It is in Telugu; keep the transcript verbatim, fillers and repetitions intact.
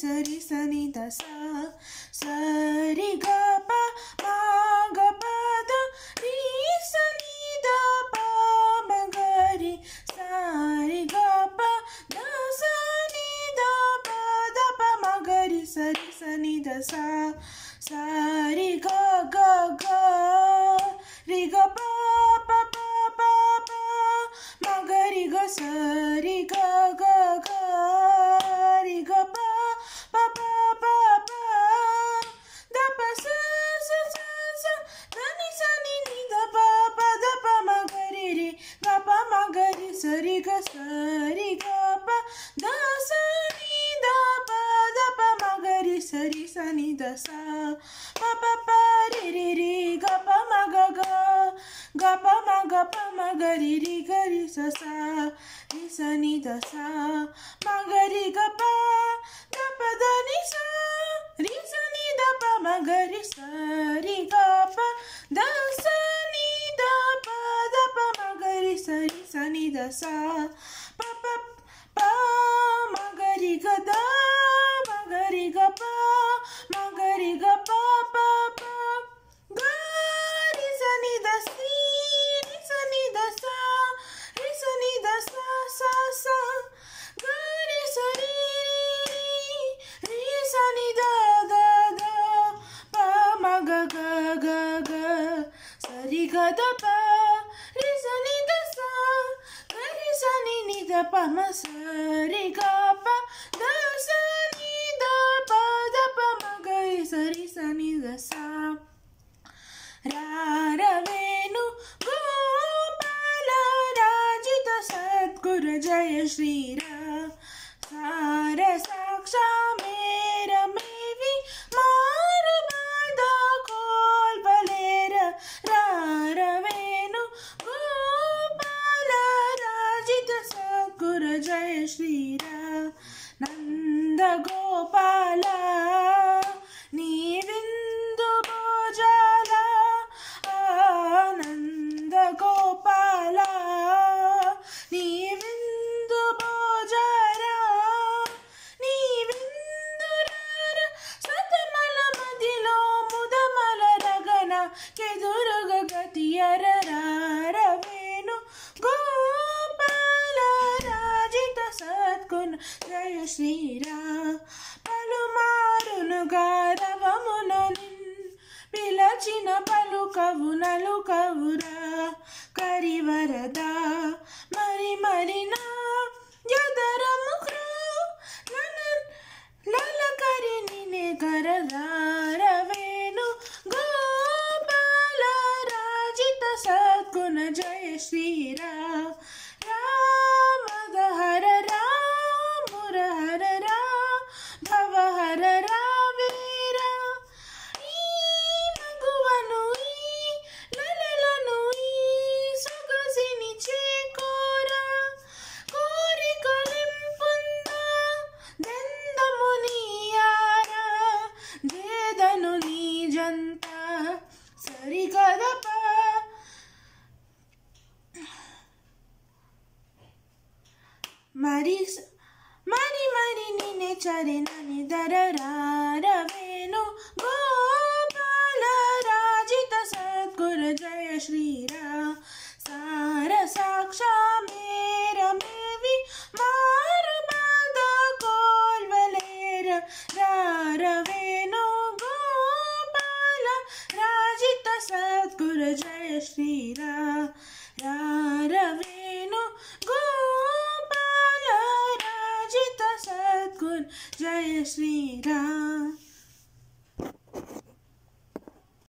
सरि सनि द सा सरि ग प मा ग प द रि सनि द प म ग रि सा रि ग प द सा नि द प द प म ग रि सरि सनि द सा सा रि ग ग ग रि ग प प प प प म ग रि ग स रि ग ग ग रि ग प प प प प द प स स स स द नि स नि नि द प प द प म ग रि रि ग प म ग रि स रि ग स रि ग प द स नि द प द प म ग रि स रि स नि द सा प प प रि रि रि ग प म ग ग ग प म ग प म ग रि रि ग रि स सा रि स नि द सा म ग रि ग प द प द नि सा रि स नि द प म ग रि स रि ग प द स नि द प द प म ग रि स रि स नि द सा प प प म ग रि ग द म ग रि ग प म ग रि ग प प प ग रि स नि द सी रि स नि द सा रि स नि द सा सा सा ग रि स रि रि रि स नि द द द प म ग ग ग ग स रि ग द प रि स नि द सा ग रि स नि नि द प म स रि ग प द स नि द प द प म ग रि स रि स नि द सा रा वेणु गोपाल राजित सद्गुरु जय श्री रा सार साक्षा मेर मेवी मार बाध खोल बलेर रार वेणु गोपाल राजित सद्गुरु जय श्री रा नंद गोपाल नी बिंदु भोजाल आनंद गोपाल नी बिंदु भोजारा नी बिंदु रार सतमल मदिलो मुदमल रगन केदुरुग गतियर रार वेणु गोपाल राजित सद्गुण जय श्री रा పలుమారును గారవమున నిన్ పిలచిన పలుకవు నలుకవురా కరివరదా మరి మరి నా యదరముఖ్రు ననన్ లలకరి నినే గరదార వేణు గోపాల రాజిత సద్గుణ జయ శ్రీరా రామద హర రాముర హర రా భవ హర రావేరా ఈ మగువను ఈ లలలను ఈ సొగసిని చేకోరా కోరికలింపుందా దెందము నీయారా దేదను నీ జంత సరిగదప మరి మరి మరి నిన్నే చరణని దరరార వేణు గోపాల రాజిత సద్గురు జయ శ్రీరా సార సాక్షా మేర మేవి మారు బాధ కోల్వలేర రార వేణు గోపాల రాజిత సద్గురు జయ శ్రీరా రార వేణు గోపాల రాజిత సద్గురు జయ శ్రీరామ్।